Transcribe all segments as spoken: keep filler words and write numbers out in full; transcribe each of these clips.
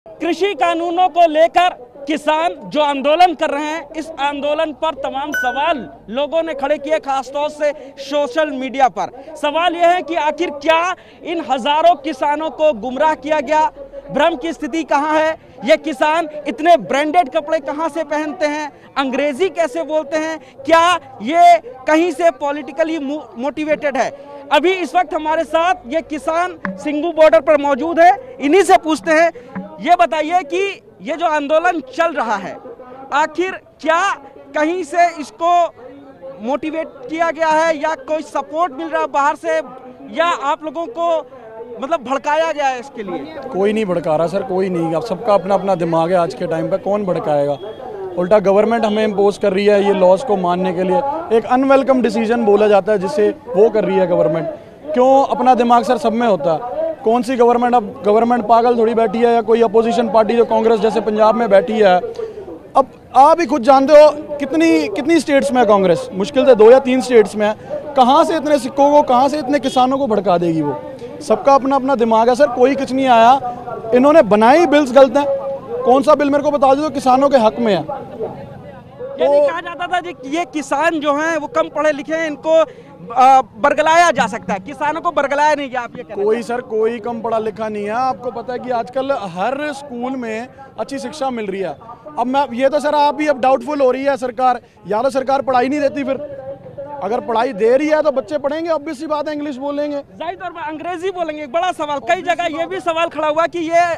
कृषि कानूनों को लेकर किसान जो आंदोलन कर रहे हैं, इस आंदोलन पर तमाम सवाल लोगों ने खड़े किए, खासतौर से सोशल मीडिया पर। सवाल यह है कि आखिर क्या इन हजारों किसानों को गुमराह किया गया, भ्रम की स्थिति कहां है, ये किसान इतने ब्रांडेड कपड़े कहां से पहनते हैं, अंग्रेजी कैसे बोलते हैं, क्या ये कहीं से पॉलिटिकली मोटिवेटेड है। अभी इस वक्त हमारे साथ ये किसान सिंगू बॉर्डर पर मौजूद है, इन्हीं से पूछते हैं। ये बताइए कि ये जो आंदोलन चल रहा है, आखिर क्या कहीं से इसको मोटिवेट किया गया है या कोई सपोर्ट मिल रहा है बाहर से, या आप लोगों को मतलब भड़काया गया है इसके लिए? कोई नहीं भड़का रहा सर, कोई नहीं। अब सबका अपना अपना दिमाग है आज के टाइम पे, कौन भड़काएगा। उल्टा गवर्नमेंट हमें इम्पोज कर रही है ये लॉज को मानने के लिए। एक अनवेलकम डिसीजन बोला जाता है जिसे वो कर रही है गवर्नमेंट। क्यों अपना दिमाग सर सब में होता है। कौन सी गवर्नमेंट, अब गवर्नमेंट पागल थोड़ी बैठी है, या कोई अपोजिशन पार्टी जो कांग्रेस जैसे पंजाब में बैठी है। अब आप भी खुद जानते हो कितनी कितनी स्टेट्स में है कांग्रेस, मुश्किल से दो या तीन स्टेट्स में है। कहाँ से इतने सिक्कों को, कहाँ से इतने किसानों को भड़का देगी वो। सबका अपना अपना दिमाग है सर, कोई कुछ नहीं आया। इन्होंने बनाई बिल्स गलत हैं। कौन सा बिल मेरे को बता दो जो किसानों के हक में है। ये तो कहा जाता था कि ये किसान जो हैं वो कम पढ़े लिखे हैं, इनको बरगलाया जा सकता है, किसानों को बरगलाया नहीं गया। आप ये कहना कोई सर कोई कम पढ़ा लिखा नहीं है। आपको पता है कि आजकल हर स्कूल में अच्छी शिक्षा मिल रही है। अब मैं ये तो सर आप भी अब डाउटफुल हो रही है सरकार, या तो सरकार पढ़ाई नहीं देती, फिर अगर पढ़ाई दे रही है तो बच्चे पढ़ेंगे, ऑब्वियस सी बात है इंग्लिश बोलेंगे, जाहिर तौर पर अंग्रेजी बोलेंगे। एक बड़ा सवाल, कई जगह ये भी सवाल खड़ा हुआ कि ये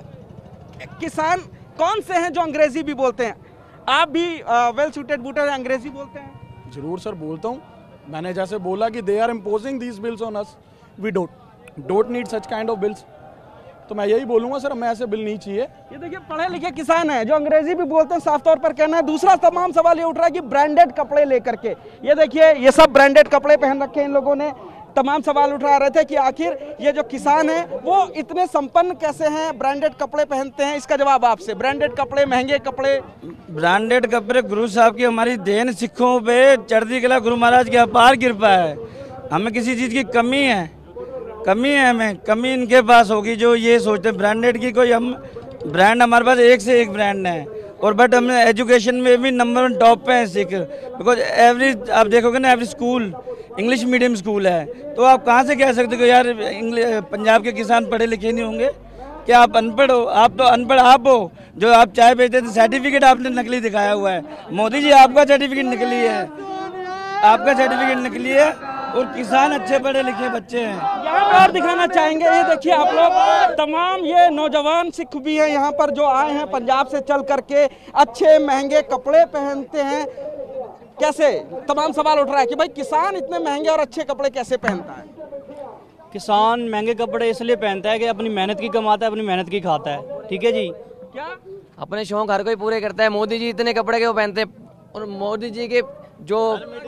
किसान कौन से हैं जो अंग्रेजी भी बोलते हैं। आप भी वेल सूटेड बूटर अंग्रेजी बोलते हैं? जरूर सर बोलता हूँ। मैंने जैसे बोला कि they are imposing these bills on us, we don't don't need such kind of bills. तो मैं यही बोलूंगा सर, हमें ऐसे बिल नहीं चाहिए। ये देखिए पढ़े लिखे किसान हैं जो अंग्रेजी भी बोलते हैं, साफ तौर पर कहना है। दूसरा तमाम सवाल ये उठ रहा है कि ब्रांडेड कपड़े लेकर के, ये देखिए ये सब ब्रांडेड कपड़े पहन रखे हैं इन लोगों ने। तमाम सवाल उठा रहे थे कि आखिर ये जो किसान हैं वो इतने संपन्न कैसे हैं, ब्रांडेड कपड़े पहनते हैं। इसका जवाब आपसे, ब्रांडेड कपड़े, महंगे कपड़े। ब्रांडेड कपड़े गुरु साहब की हमारी देन, सिखों पे चढ़ती कला गुरु महाराज की अपार कृपा है। हमें किसी चीज़ की कमी है कमी है हमें कमी इनके पास होगी जो ये सोचते हैं ब्रांडेड की। कोई हम ब्रांड, हमारे पास एक से एक ब्रांड है। और बट हम एजुकेशन में भी नंबर वन टॉप पे हैं सिख, बिकॉज एवरी आप देखोगे ना every school English medium school है। तो आप कहाँ से कह सकते हो यार पंजाब के किसान पढ़े लिखे नहीं होंगे? क्या आप अनपढ़ हो? आप तो अनपढ़ आप हो जो आप चाय बेचते थे, सर्टिफिकेट आपने नकली दिखाया हुआ है। मोदी जी आपका सर्टिफिकेट नकली है, आपका सर्टिफिकेट नकली है, और किसान अच्छे पढ़े लिखे बच्चे हैं। यहाँ पर और दिखाना चाहेंगे, ये देखिए आप लोग, तमाम ये नौजवान सिख भी हैं यहाँ पर जो आए हैं पंजाब से चल करके, अच्छे महंगे कपड़े पहनते हैं। कैसे तमाम सवाल उठ रहा है कि भाई किसान इतने महंगे और अच्छे कपड़े कैसे पहनता है? किसान महंगे कपड़े इसलिए पहनता है कि अपनी मेहनत की कमाता है, अपनी मेहनत की खाता है। ठीक है जी, क्या अपने शौक हर कोई पूरे करता है। मोदी जी इतने कपड़े के वो पहनते हैं, और मोदी जी के जो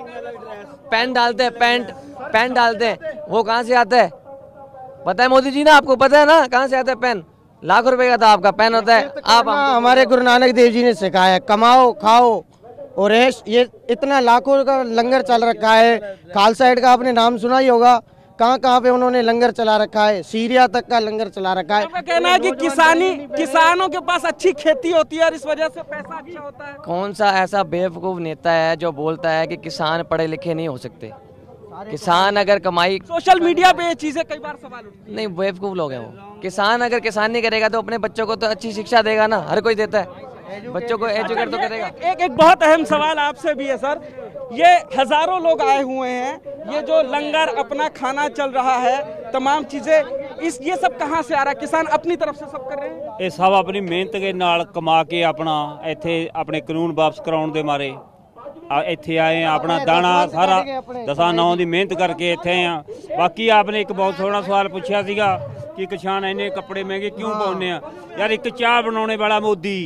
पैंट डालते हैं, पैंट पैंट डालते हैं, वो कहाँ से आता है पता है मोदी जी ना? आपको पता है ना कहाँ से आता है पैन? लाख रुपए का था आपका पैन होता है। आप हमारे गुरु नानक देव जी ने सिखाया कमाओ खाओ और ऐश। ये इतना लाखों का लंगर चल रखा है। खालसा एड का आपने नाम सुना ही होगा, कहाँ कहाँ पे उन्होंने लंगर चला रखा है, सीरिया तक का लंगर चला रखा है। आपका कहना है कि किसानी किसानों के पास अच्छी खेती होती है और इस वजह से पैसा अच्छा होता है। कौन सा ऐसा बेवकूफ नेता है जो बोलता है कि किसान पढ़े लिखे नहीं हो सकते? किसान अगर कमाई, सोशल मीडिया पे ये चीजें कई बार सवाल उठती नहीं, बेवकूफ लोग हैं वो। किसान अगर किसान नहीं करेगा तो अपने बच्चों को तो अच्छी शिक्षा देगा ना, हर कोई देता है, बच्चों को एजुकेट तो करेगा। एक, एक एक बहुत अहम सवाल आपसे भी है सर, ये हजारों लोग आए हुए हैं, ये जो लंगर अपना खाना चल रहा है, तमाम चीजें, इस ये सब कहाँ से आ रहा है? किसान अपनी तरफ से सब कर रहे हैं? ਇਹ ਸਭ ਆਪਣੀ ਮਿਹਨਤ ਦੇ ਨਾਲ ਕਮਾ ਕੇ ਆਪਣਾ ਇੱਥੇ ਆਪਣੇ ਕਾਨੂੰਨ ਵਾਪਸ ਕਰਾਉਣ ਦੇ ਮਾਰੇ ਇੱਥੇ ਆਏ ਆ। ਆਪਣਾ ਦਾਣਾ ਸਾਰਾ ਦਸਾਂ ਨੌਂ ਦੀ ਮਿਹਨਤ ਕਰਕੇ ਇੱਥੇ ਆਏ ਆ। ਬਾਕੀ ਆਪਨੇ ਇੱਕ ਬਹੁਤ ਸੋਹਣਾ ਸਵਾਲ ਪੁੱਛਿਆ ਸੀਗਾ ਕਿ ਕਿਸਾਨ ਇੰਨੇ ਕੱਪੜੇ ਮਹਿੰਗੇ ਕਿਉਂ ਪਾਉਂਦੇ ਆ। ਯਾਰ ਇੱਕ ਚਾਹ ਬਣਾਉਣੇ ਵਾਲਾ ਮੋਦੀ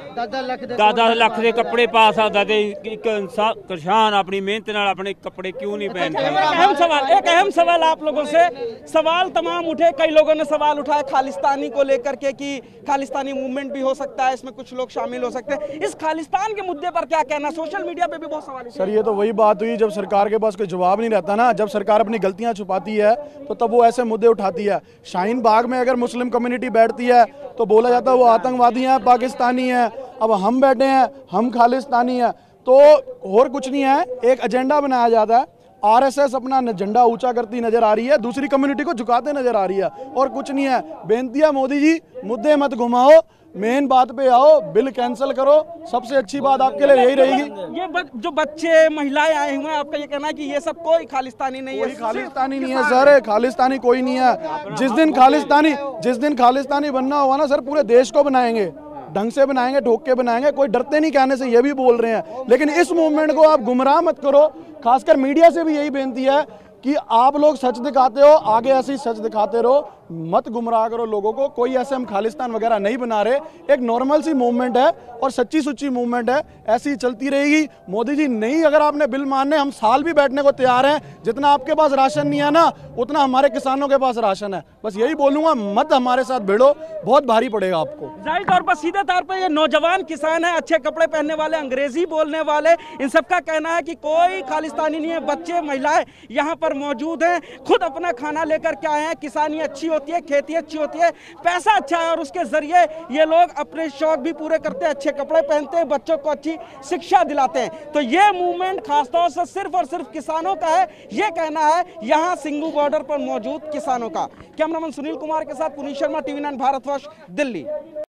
दस लख के कपड़े पा सकता ते एक इंसान किसान अपनी मेहनत नाल अपने कपड़े क्यों नहीं पहनता। एक अहम सवाल एक अहम सवाल आप लोगों से, सवाल तमाम उठे, कई लोगों ने सवाल उठाए खालिस्तानी को लेकर के कि खालिस्तानी मूवमेंट भी हो सकता है, इसमें कुछ लोग शामिल हो सकते हैं। इस खालिस्तान के मुद्दे पर क्या कहना, सोशल मीडिया पे भी बहुत सवाल उठे। सर ये तो वही बात हुई, जब सरकार के पास कोई जवाब नहीं रहता ना, जब सरकार अपनी गलतियां छुपाती है तो तब वो ऐसे मुद्दे उठाती है। शाहीन बाग में अगर मुस्लिम कम्युनिटी बैठती है तो बोला जाता है वो आतंकवादी हैं, पाकिस्तानी हैं। अब हम बैठे हैं, हम खालिस्तानी हैं, तो और कुछ नहीं है, एक एजेंडा बनाया जाता है। आरएसएस अपना झंडा ऊंचा करती नजर आ रही है, दूसरी कम्युनिटी को झुकाते नजर आ रही है, और कुछ नहीं है। बेनती है मोदी जी, मुद्दे मत घुमाओ, मेन बात पे आओ, बिल कैंसिल करो। सबसे अच्छी बात आपके लिए यही रहेगी। ये ब, जो बच्चे महिलाएं आए हुए हैं, आपका ये कहना है कि ये सब कोई खालिस्तानी नहीं है? कोई खालिस्तानी नहीं है सर, खालिस्तानी कोई नहीं है। जिस दिन खालिस्तानी जिस दिन खालिस्तानी बनना होगा ना सर, पूरे देश को बनाएंगे, ढंग से बनाएंगे, ठोक के बनाएंगे। कोई डरते नहीं कहने से, ये भी बोल रहे हैं। लेकिन इस मूवमेंट को आप गुमराह मत करो। खासकर मीडिया से भी यही बेनती है कि आप लोग सच दिखाते हो, आगे ऐसे ही सच दिखाते रहो, मत गुमराह करो लोगों को। कोई ऐसे हम खालिस्तान वगैरह नहीं बना रहे, एक नॉर्मल सी मूवमेंट है और सच्ची सुच्ची मूवमेंट है, ऐसी चलती रहेगी। मोदी जी नहीं, अगर आपने बिल मानने, हम साल भी बैठने को तैयार हैं। जितना आपके पास राशन नहीं है ना, उतना हमारे किसानों के पास राशन है। बस यही बोलूंगा, मत हमारे साथ भिड़ो, बहुत भारी पड़ेगा आपको। जाहिर तौर पर, सीधे तौर पर ये नौजवान किसान है, अच्छे कपड़े पहनने वाले, अंग्रेजी बोलने वाले, इन सबका कहना है कि कोई खालिस्तानी नहीं है। बच्चे महिलाएं यहाँ पर मौजूद हैं, खुद अपना खाना लेकर के आए हैं। किसानी अच्छी होती है, खेती अच्छी होती है, पैसा अच्छा है, और उसके जरिए ये लोग अपने शौक भी पूरे करते हैं, अच्छे कपड़े पहनते हैं, बच्चों को अच्छी शिक्षा दिलाते हैं। तो ये मूवमेंट खासतौर से सिर्फ और सिर्फ किसानों का है, ये कहना है यहाँ सिंघू बॉर्डर पर मौजूद किसानों का। कैमरामैन सुनील कुमार के साथ पुनीत शर्मा, टीवी नाइन भारतवर्ष, दिल्ली।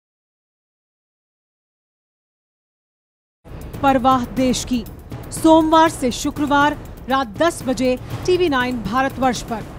परवाह देश की, सोमवार से शुक्रवार रात दस बजे टीवी नाइन भारतवर्ष पर।